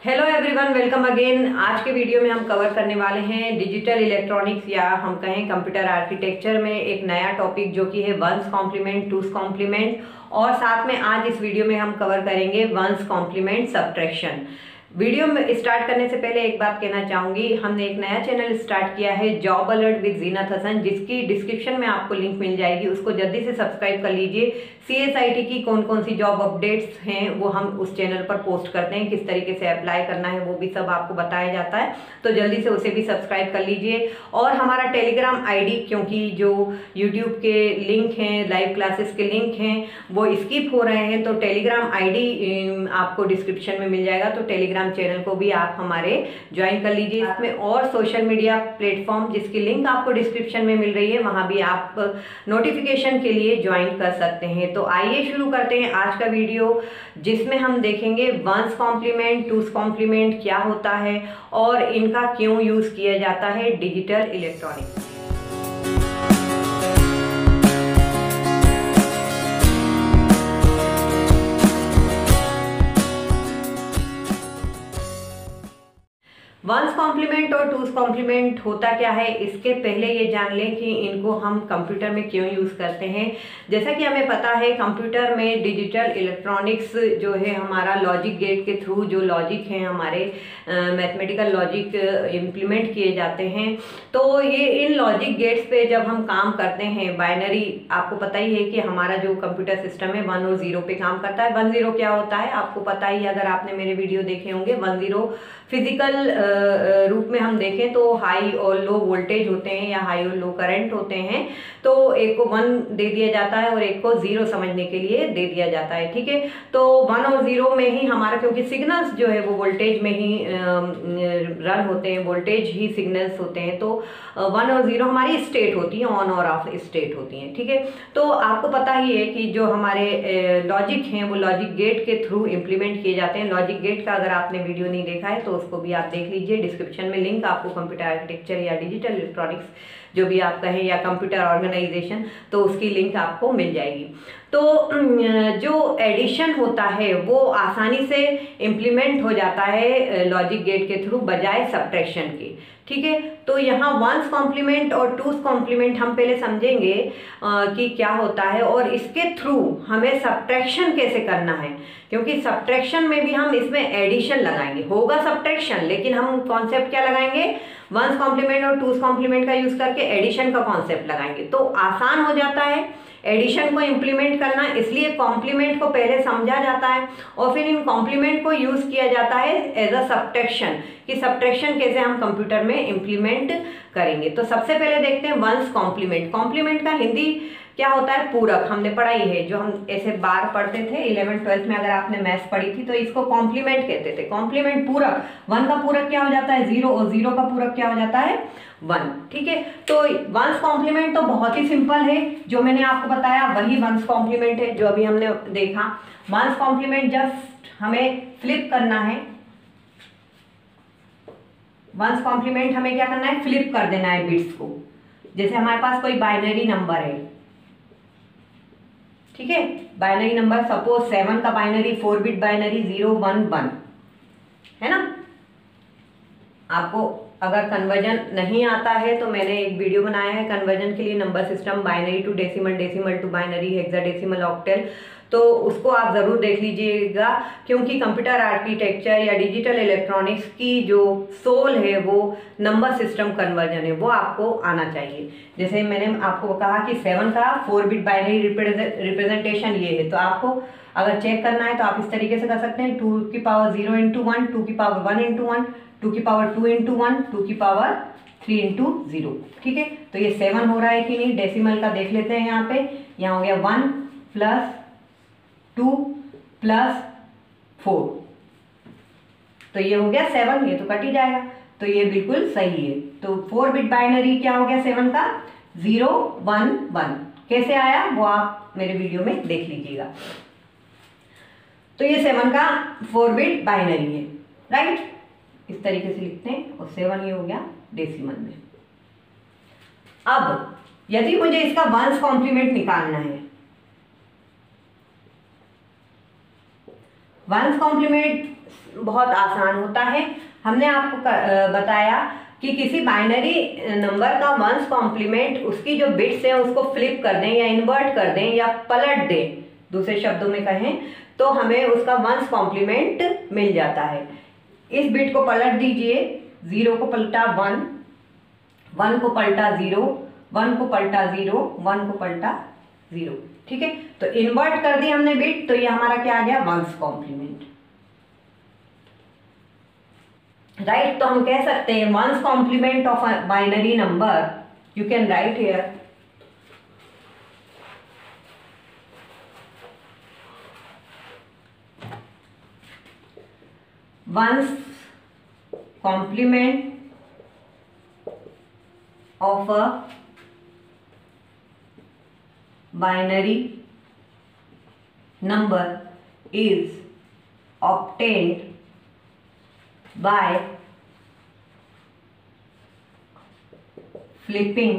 Hello everyone, welcome again. आज के video में हम कवर करने वाले हैं डिजिटल इलेक्ट्रॉनिक्स या हम कहें कंप्यूटर आर्किटेक्चर में एक नया टॉपिक जो कि है वंस कॉम्प्लीमेंट, टूस कॉम्प्लीमेंट और साथ में आज इस वीडियो में हम कवर करेंगे वंस कॉम्प्लीमेंट सब्ट्रैक्शन। वीडियो में स्टार्ट करने से पहले एक बात कहना चाहूंगी, हमने एक नया चैनल स्टार्ट किया है job alert with Zeenat Hasan, जिसकी डिस्क्रिप्शन में आपको लिंक मिल जाएगी। उसको जल्दी से सब्सक्राइब कर लीजिए। CSIT की कौन कौन सी जॉब अपडेट्स हैं वो हम उस चैनल पर पोस्ट करते हैं, किस तरीके से अप्लाई करना है वो भी सब आपको बताया जाता है, तो जल्दी से उसे भी सब्सक्राइब कर लीजिए। और हमारा टेलीग्राम ID, क्योंकि जो यूट्यूब के लिंक हैं, लाइव क्लासेस के लिंक हैं वो स्किप हो रहे हैं, तो टेलीग्राम ID आपको डिस्क्रिप्शन में मिल जाएगा, तो टेलीग्राम चैनल को भी आप हमारे ज्वाइन कर लीजिए। इसमें और सोशल मीडिया प्लेटफॉर्म जिसकी लिंक आपको डिस्क्रिप्शन में मिल रही है, वहां भी आप नोटिफिकेशन के लिए ज्वाइन कर सकते हैं। तो आइए शुरू करते हैं आज का वीडियो, जिसमें हम देखेंगे वंस कॉम्प्लीमेंट, टूस कॉम्प्लीमेंट क्या होता है और इनका क्यों यूज किया जाता है डिजिटल इलेक्ट्रॉनिक्स। वंस कॉम्प्लीमेंट और टूस कॉम्प्लीमेंट होता क्या है, इसके पहले ये जान लें कि इनको हम कंप्यूटर में क्यों यूज़ करते हैं। जैसा कि हमें पता है कंप्यूटर में डिजिटल इलेक्ट्रॉनिक्स जो है हमारा लॉजिक गेट के थ्रू जो लॉजिक हैं हमारे मैथमेटिकल लॉजिक इम्प्लीमेंट किए जाते हैं। तो ये इन लॉजिक गेट्स पे जब हम काम करते हैं, बाइनरी आपको पता ही है कि हमारा जो कंप्यूटर सिस्टम है 1 और 0 पे काम करता है। 1 0 क्या होता है आपको पता ही, अगर आपने मेरे वीडियो देखे होंगे। 1 0 फिजिकल रूप में हम देखें तो हाई और लो वोल्टेज होते हैं या हाई और लो करंट होते हैं। तो एक को 1 दे दिया जाता है और एक को 0 समझने के लिए दे दिया जाता है, ठीक है। तो 1 और 0 में ही हमारा, क्योंकि सिग्नल्स जो है वो वोल्टेज में ही रन होते हैं, वोल्टेज ही सिग्नल्स होते हैं, तो 1 और 0 हमारी स्टेट होती है, ऑन और ऑफ स्टेट होती हैं, ठीक है। तो आपको पता ही है कि जो हमारे लॉजिक हैं वो लॉजिक गेट के थ्रू इम्प्लीमेंट किए जाते हैं। लॉजिक गेट का अगर आपने वीडियो नहीं देखा है तो उसको भी आप देख लीजिए, डिस्क्रिप्शन में लिंक आपको कंप्यूटर आर्किटेक्चर या डिजिटल इलेक्ट्रॉनिक्स जो भी आप कहें या कंप्यूटर ऑर्गेनाइजेशन, तो उसकी लिंक आपको मिल जाएगी। तो जो एडिशन होता है वो आसानी से इम्प्लीमेंट हो जाता है लॉजिक गेट के थ्रू बजाय सब्ट्रैक्शन के, ठीक है। तो यहाँ वंस कॉम्प्लीमेंट और टूस कॉम्प्लीमेंट हम पहले समझेंगे कि क्या होता है और इसके थ्रू हमें सब्ट्रैक्शन कैसे करना है, क्योंकि सब्ट्रैक्शन में भी हम इसमें एडिशन लगाएंगे, होगा सब्ट्रैक्शन, लेकिन हम कॉन्सेप्ट क्या लगाएंगे, वंस कॉम्प्लीमेंट और टूस कॉम्प्लीमेंट का यूज करके एडिशन का कॉन्सेप्ट लगाएंगे। तो आसान हो जाता है एडिशन को इम्प्लीमेंट करना, इसलिए कॉम्प्लीमेंट को पहले समझा जाता है और फिर इन कॉम्प्लीमेंट को यूज किया जाता है एज अ सब्ट्रैक्शन, कि सब्ट्रैक्शन कैसे हम कंप्यूटर में इम्प्लीमेंट करेंगे। तो सबसे पहले देखते हैं वंस कॉम्प्लीमेंट। कॉम्प्लीमेंट का हिंदी क्या होता है, पूरक, हमने पढ़ाई है, जो हम ऐसे बार पढ़ते थे 11th-12th में, अगर आपने मैथ्स पढ़ी थी तो इसको कॉम्प्लीमेंट कहते थे। कॉम्प्लीमेंट पूरक, 1 का पूरक क्या हो जाता है 0 और 0 का पूरक क्या हो जाता है 1, ठीक है। तो वंस कॉम्प्लीमेंट तो बहुत ही सिंपल है, जो मैंने आपको बताया वही वंस कॉम्प्लीमेंट है जो अभी हमने देखा। वंस कॉम्प्लीमेंट जस्ट हमें फ्लिप करना है, वंस कॉम्प्लीमेंट हमें क्या करना है, फ्लिप कर देना है बिट्स को। जैसे हमारे पास कोई बाइनरी नंबर है, ठीक है, बाइनरी नंबर सपोज 7 का बाइनरी 4 बिट बाइनरी 0 1 1 है ना। आपको अगर कन्वर्जन नहीं आता है तो मैंने एक वीडियो बनाया है कन्वर्जन के लिए, number system binary to decimal, decimal to binary, hexadecimal, octal, तो उसको आप ज़रूर देख लीजिएगा, क्योंकि कंप्यूटर आर्किटेक्चर या डिजिटल इलेक्ट्रॉनिक्स की जो सोल है वो नंबर सिस्टम कन्वर्जन है, वो आपको आना चाहिए। जैसे मैंने आपको कहा कि 7 का 4 बिट बाइनरी रिप्रेजेंटेशन ये है, तो आपको अगर चेक करना है तो आप इस तरीके से कर सकते हैं, 2 की पावर 0 इंटू 1, 2 की पावर 1 इंटू 1, 2 की पावर 2 इंटू 1, 2 की पावर 3 इंटू 0, ठीक है। तो ये 7 हो रहा है कि नहीं, डेसिमल का देख लेते हैं। यहाँ हो गया 1 प्लस 2 प्लस 4, तो ये हो गया 7, ये तो कट ही जाएगा, तो ये बिल्कुल सही है। तो 4 बिट बाइनरी क्या हो गया 7 का 0 1 1, कैसे आया वो आप मेरे वीडियो में देख लीजिएगा। तो ये 7 का 4 बिट बाइनरी है, राइट, इस तरीके से लिखते हैं, और 7 ये हो गया डेसिमल में। अब यदि मुझे इसका वंस कॉम्प्लीमेंट निकालना है, वंस कॉम्प्लीमेंट बहुत आसान होता है। हमने आपको बताया कि किसी बाइनरी नंबर का वंस कॉम्प्लीमेंट उसकी जो बिट्स हैं उसको फ्लिप कर दें या इन्वर्ट कर दें या पलट दें, दूसरे शब्दों में कहें तो हमें उसका वंस कॉम्प्लीमेंट मिल जाता है। इस बिट को पलट दीजिए, 0 को पलटा 1, 1 को पलटा 0, 1 को पलटा 0, 1 को पलटा 0। ठीक है, तो इन्वर्ट कर दी हमने बिट, तो ये हमारा क्या आ गया, वंस कॉम्प्लीमेंट। राइट, तो हम कह सकते हैं ones complement of a binary number, you can write here ones complement of a binary number is obtained by flipping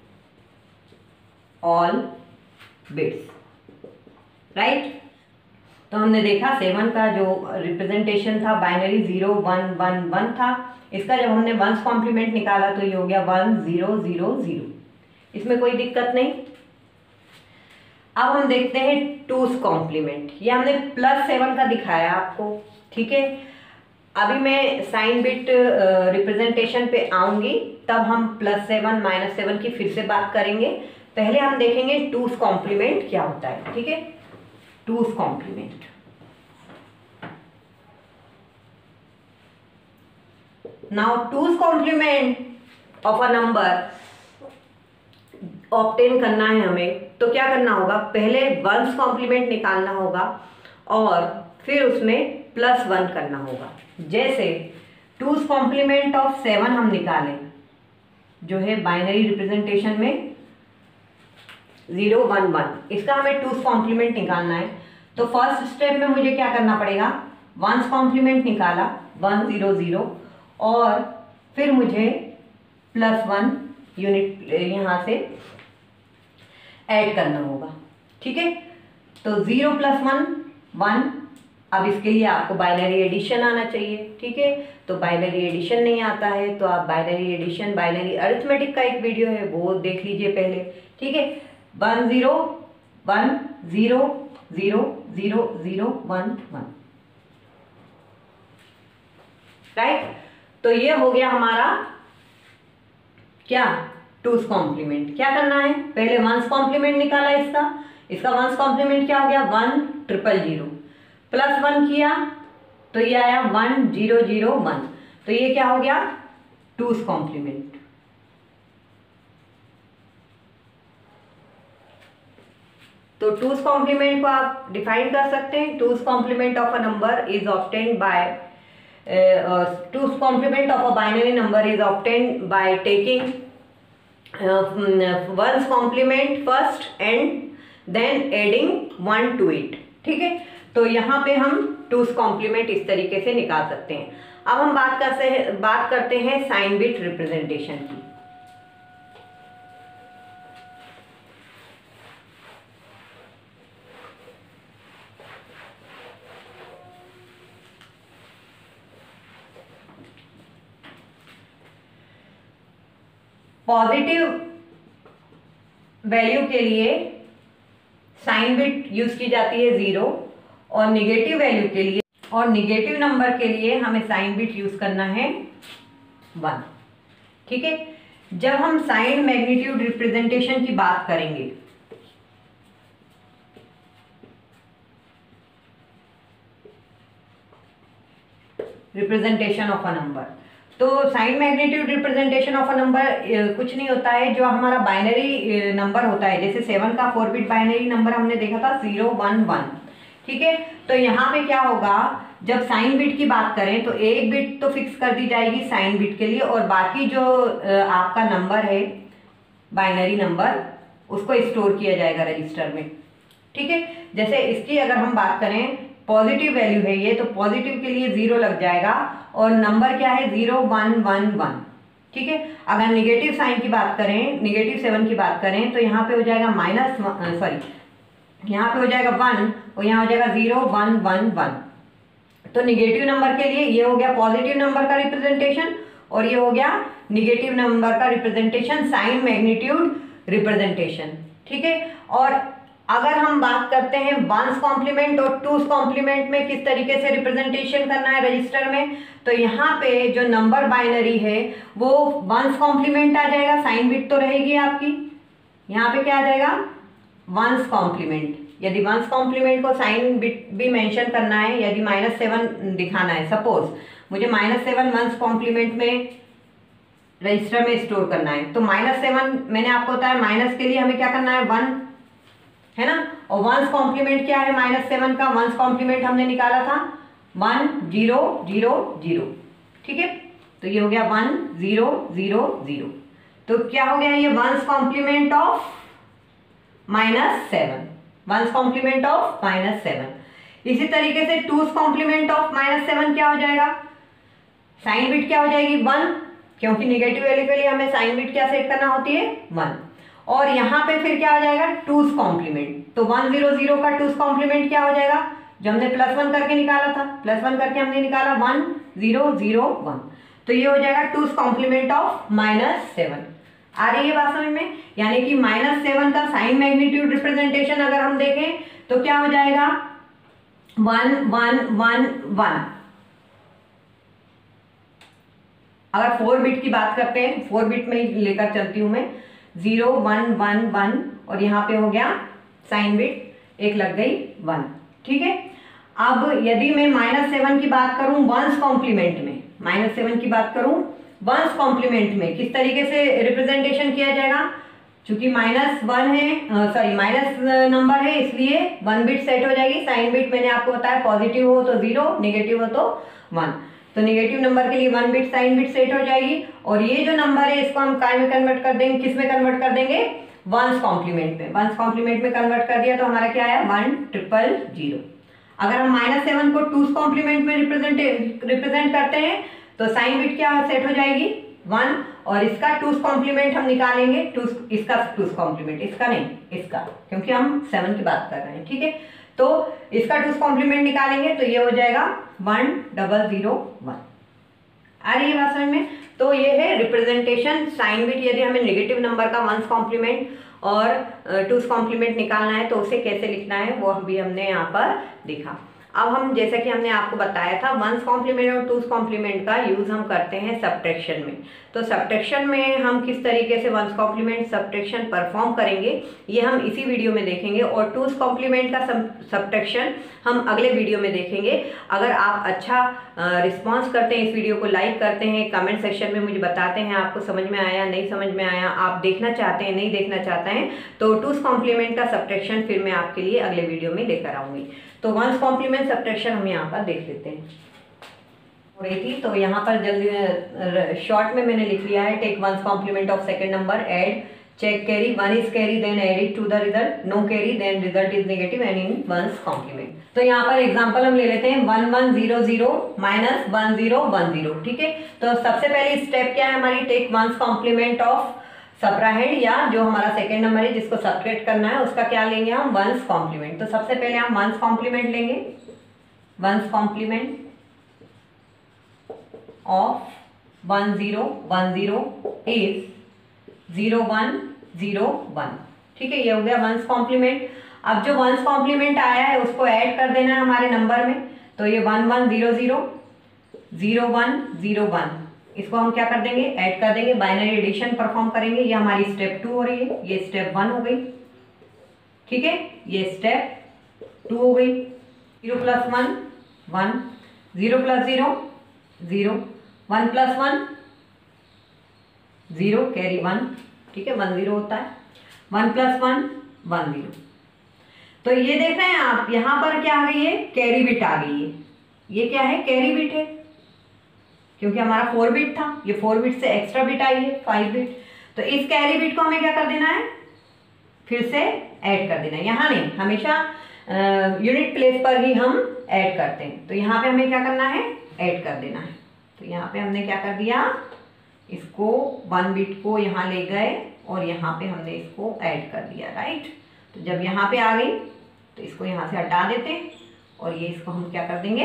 all bits, right? तो हमने देखा 7 का जो रिप्रेजेंटेशन था बाइनरी 0 1 1 1 था, इसका जब हमने वंस कॉम्प्लीमेंट निकाला तो ये हो गया 1 0 0 0, इसमें कोई दिक्कत नहीं। अब हम देखते हैं टूस कॉम्प्लीमेंट, ये हमने +7 का दिखाया आपको। ठीक है, अभी मैं साइन बिट रिप्रेजेंटेशन पे आऊंगी, तब हम +7 -7 की फिर से बात करेंगे। पहले हम देखेंगे टूस कॉम्प्लीमेंट क्या होता है। ठीक है, two's complement, now two's complement of a number obtain करना है हमें, तो क्या करना होगा, पहले वंस कॉम्प्लीमेंट निकालना होगा और फिर उसमें +1 करना होगा। जैसे टूस कॉम्प्लीमेंट ऑफ 7 हम निकालें, जो है बाइनरी रिप्रेजेंटेशन में 0 1 1, इसका हमें टूस कॉम्प्लीमेंट निकालना है। तो फर्स्ट स्टेप में मुझे क्या करना पड़ेगा, वंस कॉम्प्लीमेंट निकाला 1 0 0 और फिर मुझे +1 यूनिट यहाँ से ऐड करना होगा। ठीक है, तो 0 + 1 1, अब इसके लिए आपको बाइनरी एडिशन आना चाहिए। ठीक है, तो बाइनरी एडिशन नहीं आता है तो आप बाइनरी एडिशन, बाइनरी अरिथमेटिक का एक वीडियो है वो देख लीजिए पहले। ठीक है, 1 0 1 0 0 0 0 1 1, राइट। तो ये हो गया हमारा क्या, टूस कॉम्प्लीमेंट। क्या करना है, पहले वंस कॉम्प्लीमेंट निकाला इसका वंस कॉम्प्लीमेंट क्या हो गया, 1 0 0 +1 किया तो ये आया 1 0 0 1, तो ये क्या हो गया, टूस कॉम्प्लीमेंट। तो टूस कॉम्प्लीमेंट को आप डिफाइन कर सकते हैं, two's complement of a number is obtained by two's complement of a binary number is obtained by taking ones complement first and then adding 1 to it। ठीक है, तो यहाँ पे हम टूस कॉम्प्लीमेंट इस तरीके से निकाल सकते हैं। अब हम बात करते हैं साइन बिट रिप्रेजेंटेशन की। पॉजिटिव वैल्यू के लिए साइन बिट यूज की जाती है 0 और निगेटिव वैल्यू के लिए और निगेटिव नंबर के लिए हमें साइन बिट यूज करना है 1। ठीक है, जब हम साइन मैग्नीट्यूड रिप्रेजेंटेशन की बात करेंगे रिप्रेजेंटेशन ऑफ अ नंबर, तो sign magnitude representation of a number कुछ नहीं होता है, जो हमारा बाइनरी नंबर होता है, जैसे 7 का 4 बिट बाइनरी नंबर हमने देखा था 0 1 1। ठीक है, तो यहाँ पे क्या होगा, जब साइन बिट की बात करें तो एक बिट तो फिक्स कर दी जाएगी साइन बिट के लिए और बाकी जो आपका नंबर है बाइनरी नंबर उसको स्टोर किया जाएगा रजिस्टर में। ठीक है, जैसे इसकी अगर हम बात करें पॉजिटिव वैल्यू है ये, तो पॉजिटिव के लिए 0 लग जाएगा और नंबर क्या है 0 1 1 1। ठीक है, अगर निगेटिव साइन की बात करें, निगेटिव 7 की बात करें तो यहाँ पे हो जाएगा यहाँ पे हो जाएगा 1 और यहाँ हो जाएगा 0 1 1 1। तो निगेटिव नंबर के लिए ये हो गया पॉजिटिव नंबर का रिप्रेजेंटेशन और ये हो गया निगेटिव नंबर का रिप्रेजेंटेशन, साइन मैग्नीट्यूड रिप्रेजेंटेशन। ठीक है, और अगर हम बात करते हैं वंस कॉम्प्लीमेंट और टूस कॉम्प्लीमेंट में किस तरीके से रिप्रेजेंटेशन करना है रजिस्टर में, तो यहाँ पे जो नंबर बाइनरी है वो वंस कॉम्प्लीमेंट आ जाएगा, साइन बिट तो रहेगी आपकी, यहाँ पे क्या आ जाएगा वंस कॉम्प्लीमेंट। यदि वंस कॉम्प्लीमेंट को साइन बिट भी मेंशन करना है, यदि -7 दिखाना है, सपोज मुझे -7 वंस कॉम्प्लीमेंट में रजिस्टर में स्टोर करना है, तो -7 मैंने आपको बताया माइनस के लिए हमें क्या करना है 1 है ना, और वंस कॉम्प्लीमेंट क्या है -7 का, वंस कॉम्प्लीमेंट हमने निकाला था 1 0 0 0। ठीक है, तो ये हो गया 1 0 0 0। तो क्या हो गया ये ones complement of -7, ones complement of -7। इसी तरीके से टूस कॉम्प्लीमेंट ऑफ -7 क्या हो जाएगा, साइन बिट क्या हो जाएगी 1, क्योंकि निगेटिव वैल्यू के लिए हमें साइन बिट क्या सेट करना होती है 1। और यहाँ पे फिर क्या हो जाएगा टूस कॉम्प्लीमेंट, तो 1 0 0 का टूस कॉम्प्लीमेंट क्या हो जाएगा, जो हमने +1 करके निकाला था, +1 करके हमने निकाला 1 0 0 1, तो ये हो जाएगा टूस कॉम्प्लीमेंट ऑफ -7। आ रही है बात समझ में, यानी कि -7 का साइन मैग्नीट्यूड रिप्रेजेंटेशन अगर हम देखें तो क्या हो जाएगा 1 1 1 1। अगर 4 बिट की बात करते हैं, 4 बिट में लेकर चलती हूं मैं, 0 1 1 1 और यहाँ पे हो गया साइन बिट एक लग गई 1। ठीक है, अब यदि मैं -7 की बात करूं वंस कॉम्प्लीमेंट में, -7 की बात करूं वंस कॉम्प्लीमेंट में किस तरीके से रिप्रेजेंटेशन किया जाएगा, चूंकि -1 है, सॉरी माइनस नंबर है, इसलिए 1 बिट सेट हो जाएगी। साइन बिट मैंने आपको बताया पॉजिटिव हो तो 0, नेगेटिव हो तो 1, तो नेगेटिव नंबर के लिए 1 बिट साइन बिट सेट हो जाएगी। और ये जो नंबर है इसको हम काय में कन्वर्ट कर देंगे, किस में कन्वर्ट कर देंगे वंस कॉम्प्लीमेंट में, वंस कॉम्प्लीमेंट में कन्वर्ट कर दिया तो हमारा क्या आया 1 0 0। अगर हम -7 को टूस कॉम्प्लीमेंट में रिप्रेजेंट करते हैं तो साइन बिट क्या सेट हो जाएगी 1, और इसका टूस कॉम्प्लीमेंट हम निकालेंगे, इसका टूस कॉम्प्लीमेंट, इसका नहीं इसका, क्योंकि हम 7 की बात कर रहे हैं। ठीक है, तो इसका टूस कॉम्प्लीमेंट निकालेंगे तो ये हो जाएगा 1 0 0 1। आ रही है बात समझ में, तो ये है रिप्रेजेंटेशन साइन बिट। यदि हमें नेगेटिव नंबर का वंस कॉम्प्लीमेंट और टूस कॉम्प्लीमेंट निकालना है तो उसे कैसे लिखना है वो भी हमने यहाँ पर देखा। अब हम जैसा कि हमने आपको बताया था वंस कॉम्प्लीमेंट और टूस कॉम्प्लीमेंट का यूज हम करते हैं सब्ट्रैक्शन में, तो सब्ट्रैक्शन में हम किस तरीके से वंस कॉम्प्लीमेंट सब्ट्रैक्शन परफॉर्म करेंगे ये हम इसी वीडियो में देखेंगे, और टूस कॉम्प्लीमेंट का सब्ट्रैक्शन हम अगले वीडियो में देखेंगे। अगर आप अच्छा रिस्पॉन्स करते हैं, इस वीडियो को लाइक करते हैं, कमेंट सेक्शन में मुझे बताते हैं आपको समझ में आया नहीं समझ में आया, आप देखना चाहते हैं नहीं देखना चाहते हैं, तो टूस कॉम्प्लीमेंट का सब्ट्रैक्शन फिर मैं आपके लिए अगले वीडियो में लेकर आऊंगी। तो वंस कॉम्प्लीमेंट सब्ट्रैक्शन हम यहाँ पर देख लेते हैं हो रही थी, तो यहाँ पर जल्दी शॉर्ट में मैंने लिख लिया है, take ones complement of second number, add check carry, 1 is carry then add it to the result, no carry then result is negative and in ones complement. तो यहाँ पर एग्जांपल हम ले लेते हैं 1 1 0 0 -1 0 1 0। ठीक है, तो सबसे पहले स्टेप क्या है हमारी, take ones complement of subtrahend, या जो हमारा सेकेंड नंबर है जिसको सब्ट्रैक्ट करना है उसका क्या लेंगे हम वंस कॉम्प्लीमेंट। तो सबसे पहले हम वंस कॉम्प्लीमेंट लेंगे, वंस कॉम्प्लीमेंट ऑफ 1 0 1 0 इज 0 1 0 1। ठीक है, ये हो गया वंस कॉम्प्लीमेंट। अब जो वंस कॉम्प्लीमेंट आया है उसको ऐड कर देना है हमारे नंबर में, तो ये 1 1 0 0 0 1 0 1, इसको हम क्या कर देंगे ऐड कर देंगे, बाइनरी एडिशन परफॉर्म करेंगे। ये हमारी स्टेप 2 हो रही है, ये स्टेप 1 हो गई। ठीक है, ये स्टेप 2 हो गई। 0 + 1 1, 0 + 0 0, 1 + 1 0 कैरी 1। ठीक है, 1 0 होता है, 1 + 1 1 0। तो ये देख रहे हैं आप यहाँ पर क्या आ गई है कैरी बिट आ गई है, ये क्या है कैरी बिट है, क्योंकि हमारा 4 बिट था, ये 4 बिट से एक्स्ट्रा बिट आई है 5 बिट। तो इस कैरी बिट को हमें क्या कर देना है फिर से ऐड कर देना है, यहाँ नहीं, हमेशा यूनिट प्लेस पर ही हम ऐड करते हैं। तो यहाँ पे हमें क्या करना है ऐड कर देना है। तो यहाँ पे हमने क्या कर दिया, इसको 1 बिट को यहाँ ले गए और यहाँ पे हमने इसको ऐड कर दिया, राइट। तो जब यहाँ पे आ गई तो इसको यहाँ से हटा देते हैं और ये इसको हम क्या कर देंगे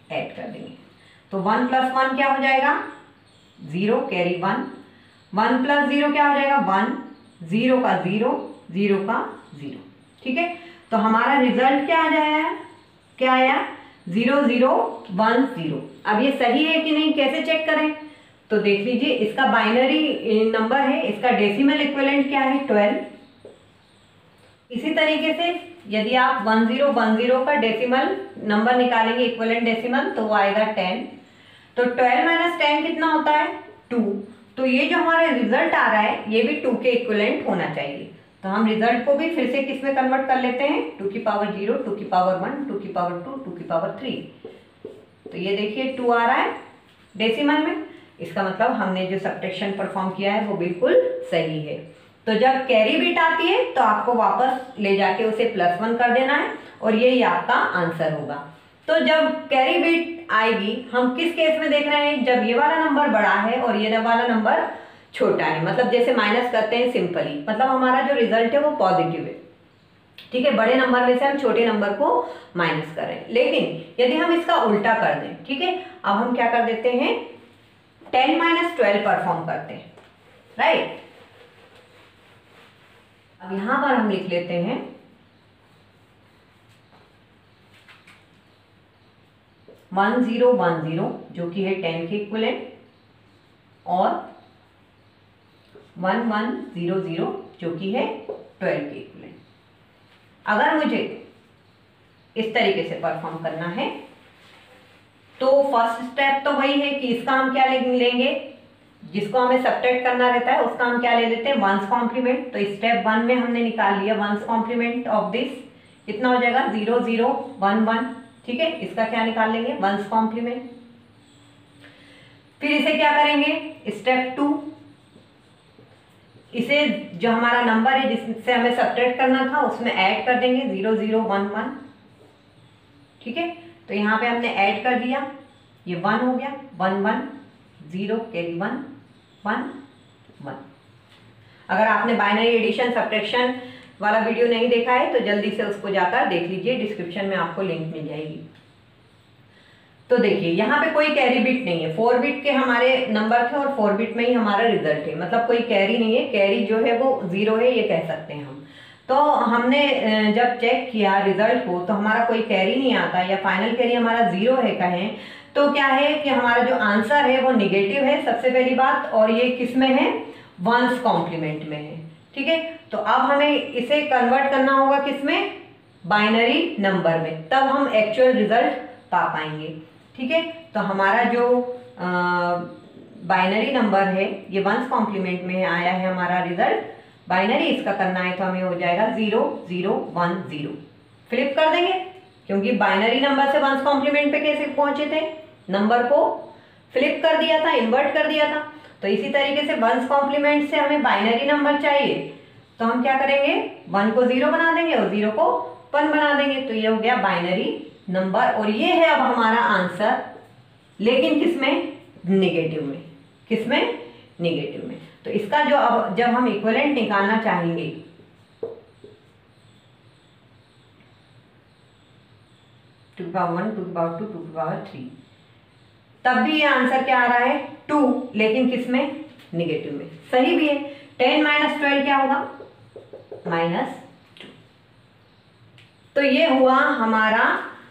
ऐड कर देंगे। तो 1 + 1 क्या हो जाएगा 0, कैरी 1, 1 + 0 क्या हो जाएगा 1, 0 का 0, 0 का 0। ठीक है, तो हमारा रिजल्ट क्या आया 0 0 1 0। अब ये सही है कि नहीं कैसे चेक करें, तो देख लीजिए इसका बाइनरी नंबर है, इसका डेसिमल इक्विवेलेंट क्या है 12। इसी तरीके से यदि आप 1010 का डेसिमल नंबर निकालेंगे इक्विवेलेंट डेसिमल तो वो आएगा 10। तो 12 - 10 कितना होता है 2। तो ये जो हमारा रिजल्ट आ रहा है ये भी 2 के इक्विवेलेंट होना चाहिए। तो हम रिजल्ट को भी फिर से किस में कन्वर्ट कर लेते हैं 2 की पावर 0, 2 की पावर 1, 2 की पावर 2, 2 की पावर 3। तो ये देखिए 2 आ रहा है डेसिमल में, इसका मतलब हमने जो सब्ट्रैक्शन परफॉर्म किया है वो बिल्कुल सही है। तो जब कैरी बिट आती है तो आपको वापस ले जाके उसे +1 कर देना है और यही आपका आंसर होगा। तो जब कैरी बिट आएगी हम किस केस में देख रहे हैं, जब ये वाला नंबर बड़ा है और ये वाला नंबर छोटा है, मतलब जैसे माइनस करते हैं सिंपली, मतलब हमारा जो रिजल्ट है वो पॉजिटिव है। ठीक है, बड़े नंबर में से हम छोटे नंबर को माइनस करें। लेकिन यदि हम इसका उल्टा कर दें, ठीक है, अब हम क्या कर देते हैं 10 - 12 परफॉर्म करते हैं, राइट। अब यहां पर हम लिख लेते हैं 1010 जो कि है 10 के इक्विवेलेंट और 1100 जो कि है 12 के इक्विवेलेंट। अगर मुझे इस तरीके से परफॉर्म करना है तो फर्स्ट स्टेप तो वही है कि इसका हम क्या लेंगे, जिसको हमें सब्ट्रैक्ट करना रहता है उसका हम क्या ले लेते हैं 1's कॉम्प्लीमेंट। तो स्टेप 1 में हमने निकाल लिया 1's कॉम्प्लीमेंट ऑफ दिस, कितना हो जाएगा 0 0 1 1। ठीक है, इसका क्या निकाल लेंगे 1's कॉम्प्लीमेंट। फिर इसे क्या करेंगे स्टेप 2, इसे जो हमारा नंबर है जिससे हमें सब्ट्रैक्ट करना था उसमें ऐड कर देंगे 0 0 1 1। ठीक है, तो यहाँ पे हमने ऐड कर दिया, ये 1 हो गया 1 1 0 कैरी 1 1 1। अगर आपने बाइनरी एडिशन सब्ट्रैक्शन वाला वीडियो नहीं देखा है तो जल्दी से उसको जाकर देख लीजिए, डिस्क्रिप्शन में आपको लिंक मिल जाएगी। तो देखिए यहाँ पे कोई कैरी बिट नहीं है, 4 बिट के हमारे नंबर थे और 4 बिट में ही हमारा रिजल्ट है, मतलब कोई कैरी नहीं है, कैरी जो है वो 0 है ये कह सकते हैं हम। तो हमने जब चेक किया रिजल्ट को तो हमारा कोई कैरी नहीं आता या फाइनल कैरी हमारा 0 है कहें तो क्या है कि हमारा जो आंसर है वो निगेटिव है सबसे पहली बात, और ये किस में है 1's कॉम्प्लीमेंट में है। ठीक है, तो अब हमें इसे कन्वर्ट करना होगा किसमें बाइनरी नंबर में, तब हम एक्चुअल रिजल्ट पा पाएंगे। ठीक है, तो हमारा जो बाइनरी नंबर है ये 1's कॉम्प्लीमेंट में आया है हमारा रिजल्ट, बाइनरी इसका करना है तो हमें हो जाएगा 0 0 1 0। फ्लिप कर देंगे क्योंकि बाइनरी नंबर से 1's कॉम्प्लीमेंट पे कैसे पहुंचे थे, नंबर को फ्लिप कर दिया था, इन्वर्ट कर दिया था। तो इसी तरीके से 1's कॉम्प्लीमेंट से हमें बाइनरी नंबर चाहिए तो हम क्या करेंगे 1 को 0 बना देंगे और 0 को 1 बना देंगे, तो ये हो गया बाइनरी नंबर। और ये है अब हमारा आंसर, लेकिन किसमें निगेटिव में, किसमें निगेटिव में। तो इसका जो अब जब हम इक्विवेलेंट निकालना चाहेंगे 2 की पावर 1 2 की पावर 2 2 की पावर 3, तब भी ये आंसर क्या आ रहा है 2, लेकिन किसमें निगेटिव में। सही भी है, 10 - 12 क्या होगा -2। तो ये हुआ हमारा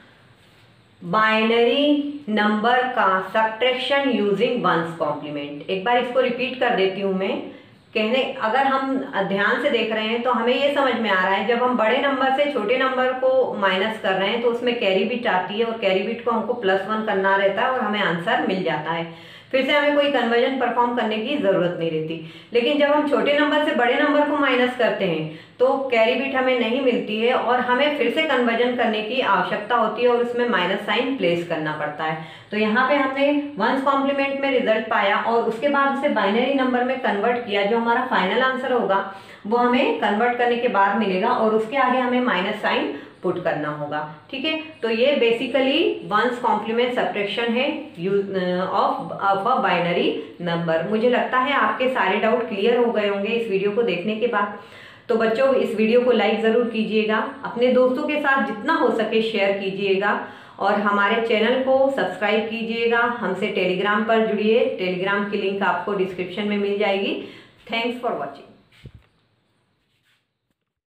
बाइनरी नंबर का सब्ट्रैक्शन यूजिंग 1's कॉम्प्लीमेंट। एक बार इसको रिपीट कर देती हूँ मैं, कहने अगर हम ध्यान से देख रहे हैं तो हमें ये समझ में आ रहा है जब हम बड़े नंबर से छोटे नंबर को माइनस कर रहे हैं तो उसमें कैरी बिट आती है और कैरी बिट को हमको +1 करना रहता है और हमें आंसर मिल जाता है, फिर से हमें कोई कन्वर्जन परफॉर्म करने की ज़रूरत नहीं रहती। लेकिन जब हम छोटे नंबर से बड़े नंबर को माइनस करते हैं तो कैरी बिट हमें नहीं मिलती है और हमें फिर से कन्वर्जन करने की आवश्यकता होती है और उसमें माइनस साइन प्लेस करना पड़ता है। तो यहाँ पे हमने 1's कॉम्प्लीमेंट में रिजल्ट पाया और उसके बाद उसे बाइनरी नंबर में कन्वर्ट किया, जो हमारा फाइनल आंसर होगा वो हमें कन्वर्ट करने के बाद मिलेगा और उसके आगे हमें माइनस साइन पुट करना होगा। ठीक है, तो ये बेसिकली 1's कॉम्प्लीमेंट सब्ट्रैक्शन है ऑफ अ बाइनरी नंबर। मुझे लगता है आपके सारे डाउट क्लियर हो गए होंगे इस वीडियो को देखने के बाद। तो बच्चों इस वीडियो को लाइक ज़रूर कीजिएगा, अपने दोस्तों के साथ जितना हो सके शेयर कीजिएगा और हमारे चैनल को सब्सक्राइब कीजिएगा। हमसे टेलीग्राम पर जुड़िए, टेलीग्राम की लिंक आपको डिस्क्रिप्शन में मिल जाएगी। Thanks for watching.